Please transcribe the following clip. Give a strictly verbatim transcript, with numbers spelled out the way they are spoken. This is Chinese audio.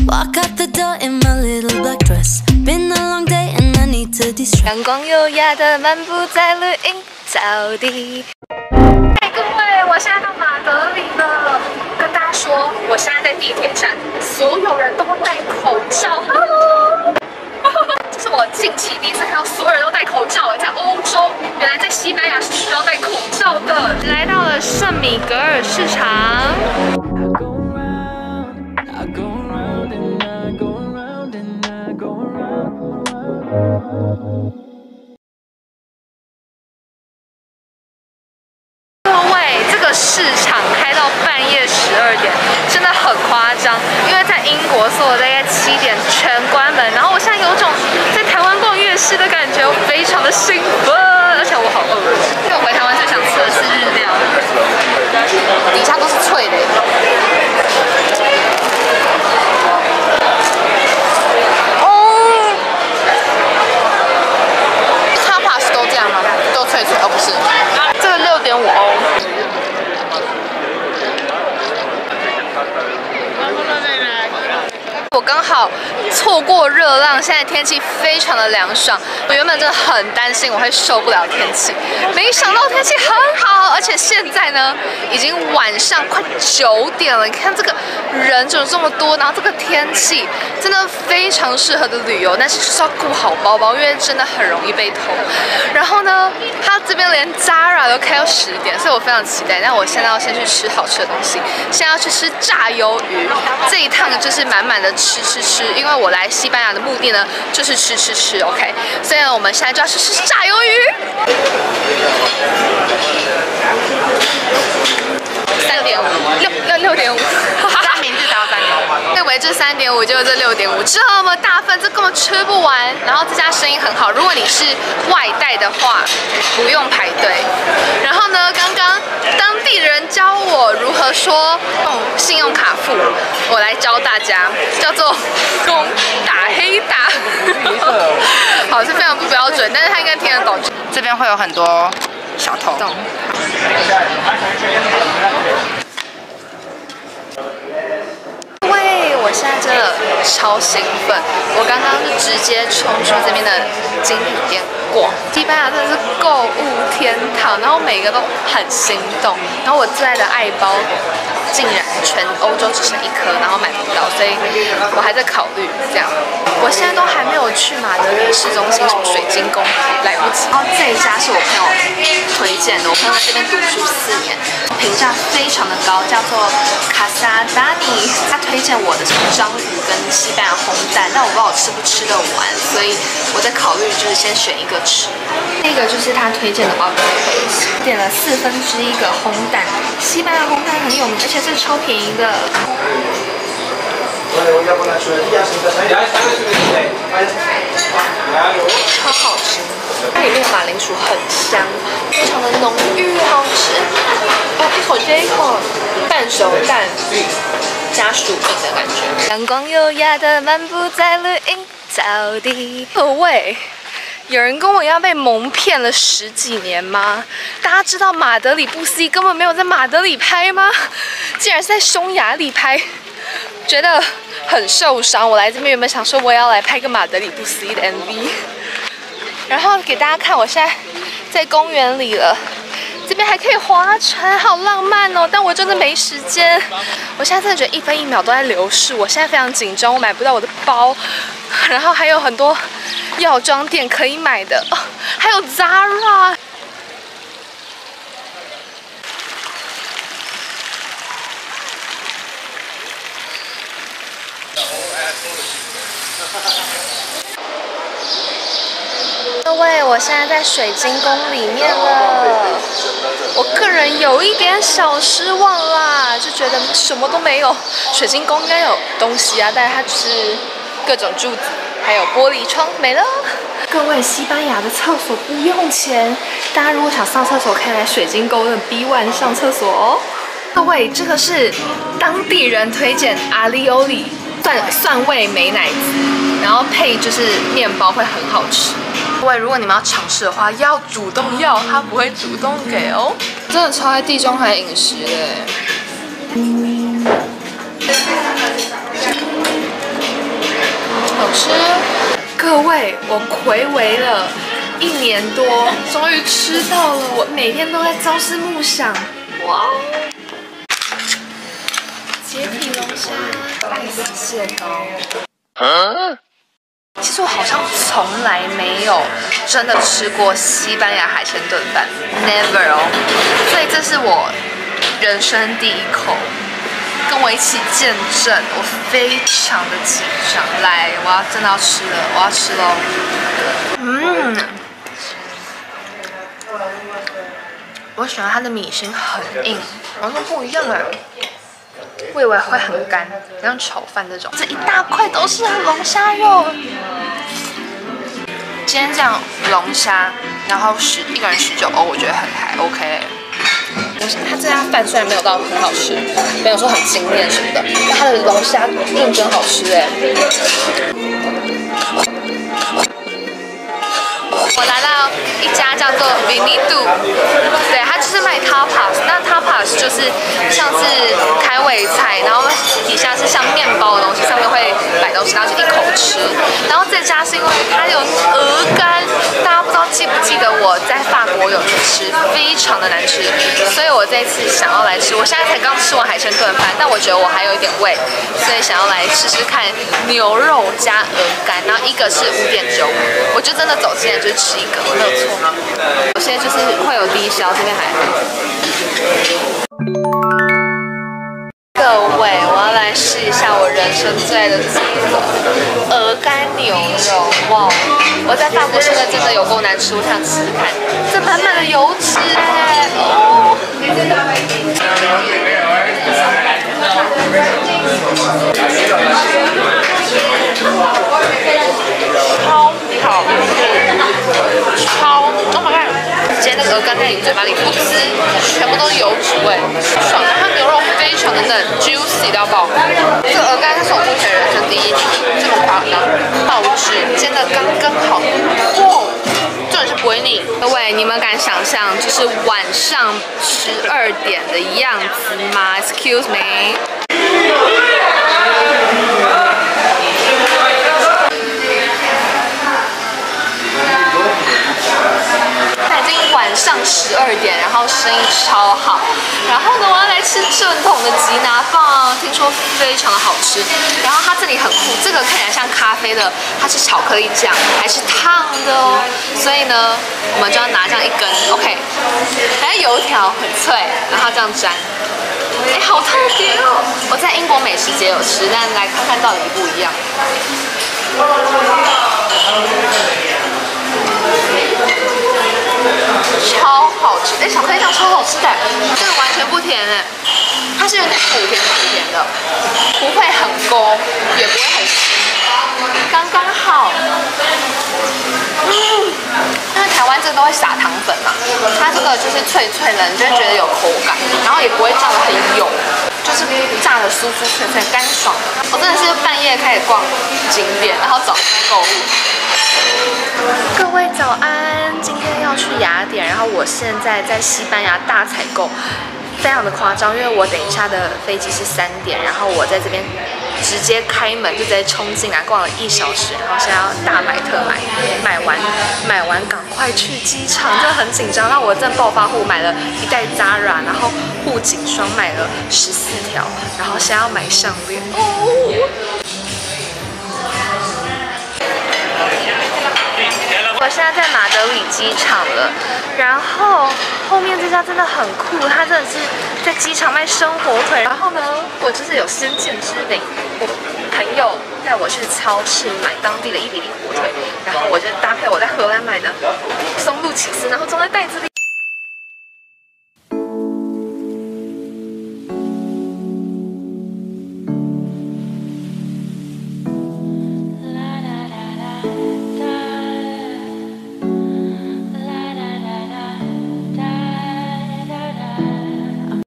Walk out the door in my little black dress. Been a long day and I need to distress. 阳光优雅的漫步在绿荫草地。嗨，各位，我现在到马德里了。跟大家说，我现在在地铁站，所有人都戴口罩。Hello。这是我近期第一次看到所有人都戴口罩，在欧洲，原来在西班牙是需要戴口罩的。来到了圣米格尔市场。 各位，这个市场开到半夜十二点，真的很夸张。因为在英国，所有大概七点全关门，然后我现在有种在台湾逛夜市的感觉，我非常的兴奋，而且我好饿。因为我回台湾最想吃的是日料，底下都是脆的。 哦，不是，这个六点五欧。我刚好错过热浪，现在天气非常的凉爽。我原本真的很担心我会受不了天气，没想到天气很好，而且现在呢已经晚上快九点了。你看这个人怎么这么多，然后这个天气真的非常适合的旅游，但是就是要顾好包包，因为真的很容易被偷。然后呢，它这边连 Zara 都开到十点，所以我非常期待。但我现在要先去吃好吃的东西，现在要去吃炸鱿鱼。这一趟就是满满的。 吃吃吃，因为我来西班牙的目的呢，就是吃吃吃 ，OK。所以呢，我们现在就要去吃炸鱿鱼。三点五，六六六点五，它名字到三点五。以为这三点五就是这六点五，这么大份，这根本吃不完。然后这家生意很好，如果你是外带的话，不用排队。然后呢，刚刚当地人教我如何说用信用卡付，我来教大家，叫做公打黑打。好，是非常不标准，但是他应该听得懂。这边会有很多小偷。喂，我现在真的超兴奋！我刚刚是直接冲出这边的精品店逛。西班牙真的是购物天堂，然后每个都很心动。然后我最爱的爱包竟然全欧洲只剩一颗，然后买不到，所以我还在考虑这样。我现在都还没有去马德里市中心什么水晶宫，来不及。然后这一家是我朋友推荐的，我朋友在这边读书四年，评价非常的高，叫做卡萨达尼。他推荐我的什么章鱼跟西班牙烘蛋，但我不知道我吃不吃得完，所以我在考虑就是先选一个吃。那个就是他推荐的 octopus， 点了四分之一个烘蛋，西班牙烘蛋很有名，而且这超便宜的。 超好吃，它里面马铃薯很香，非常的浓郁，好吃。哦，一口接一口，半熟蛋加薯饼的感觉。阳光优雅的漫步在绿荫草地。各位，有人跟我一样被蒙骗了十几年吗？大家知道马德里不思议根本没有在马德里拍吗？竟然是在匈牙利拍。 觉得很受伤。我来这边原本想说我也要来拍个马德里不思议的 M V， 然后给大家看我现在在公园里了，这边还可以划船，好浪漫哦！但我真的没时间，我现在真的觉得一分一秒都在流逝。我现在非常紧张，我买不到我的包，然后还有很多药妆店可以买的，哦，还有 Zara。 各位，我现在在水晶宫里面了。我个人有一点小失望啦，就觉得什么都没有。水晶宫应该有东西啊，但是它只是各种柱子，还有玻璃窗，没了。各位，西班牙的厕所不用钱，大家如果想上厕所，可以来水晶宫的 B 一 上厕所哦。各位，这个是当地人推荐阿里欧里蒜蒜味美乃滋，然后配就是面包会很好吃。 各位，如果你们要尝试的话，要主动要，他不会主动给哦。真的超爱地中海饮食的。 吃。各位，我睽违了一年多，终于吃到了。我每天都在朝思暮想。哇！解体龙虾，爱死蟹膏。啊？其实我好像从来没有真的吃过西班牙海鲜炖饭 ，never 哦。所以这是我人生第一口。跟我一起见证，我非常的紧张。来，我要真的要吃了，我要吃喽。嗯，我喜欢它的米心很硬，完全不一样哎。我以为会很干，像炒饭这种。这一大块都是龙虾肉。今天这样龙虾，然后十一个人十九欧，我觉得很还 OK。它这家饭虽然没有到很好吃，没有说很惊艳什么的，但它的龙虾认真好吃哎。我来到一家叫做 Vinidu， 对，它就是卖 tapas， 那 tapas 就是像是开胃菜，然后底下是像面包的东西，上面会摆东西，然后就一口吃。然后这家是因为它有鹅肝，大家不知道记不记得我在法国有去吃，非常的难吃，所以我这次想要来吃。我现在才刚吃完海鲜炖饭，但我觉得我还有一点胃，所以想要来试试看牛肉加鹅肝，然后一个是五点九五，我就真的走进来就是吃一个，没有错。有些就是会有低消，这边还好。各位，我要来试一下我人生最爱的这个鹅肝牛肉，哇！我在法国吃的真的有够难吃，我想吃吃看，这满满的油脂哎，哦！超好吃，超 ，Oh my god！ 直接那个鹅肝在你嘴巴里不吃，全部都是油脂味，爽！然后它牛肉非常的嫩 ，juicy 到爆。这个鹅肝是我目前人生第一题，这么夸张，爆汁，煎的刚刚好，哇！重点是不会腻。各位，你们敢想象就是晚上十二点的样子吗 ？Excuse me。晚上十二点，然后生意超好。然后呢，我要来吃正统的吉拿棒，听说非常的好吃。然后它这里很酷，这个看起来像咖啡的，它是巧克力酱，还是烫的哦。所以呢，我们就要拿这样一根 ，OK。还有油条很脆，然后这样沾。哎，好特别哦！我在英国美食节有吃，但来看看到底一不一样。超好吃！哎，巧克力酱超好吃的，这个完全不甜哎，它是有点苦甜苦甜的，不会很勾，也不会很腥，刚刚好。嗯，因为台湾这个都会撒糖粉嘛，它这个就是脆脆的，你就会觉得有口感，然后也不会炸得很油，就是炸的酥酥脆脆，干爽的。我真的是半夜开始逛景点，然后早上购物。各位早安，今天要去雅典，然后我现在在西班牙大采购，非常的夸张，因为我等一下的飞机是三点，然后我在这边直接开门就直接冲进来逛了一小时，然后现在要大买特买，买完买完赶快去机场，真的很紧张。然后我正暴发户买了一袋 Zara， 然后护颈霜买了十四条，然后现在要买项链哦。我现在在马德里机场了，然后后面这家真的很酷，它真的是在机场卖生火腿。然后呢，我就是有先见之明，我朋友带我去超市买当地的伊比利火腿，然后我就搭配我在荷兰买的松露起司，然后装在袋子里。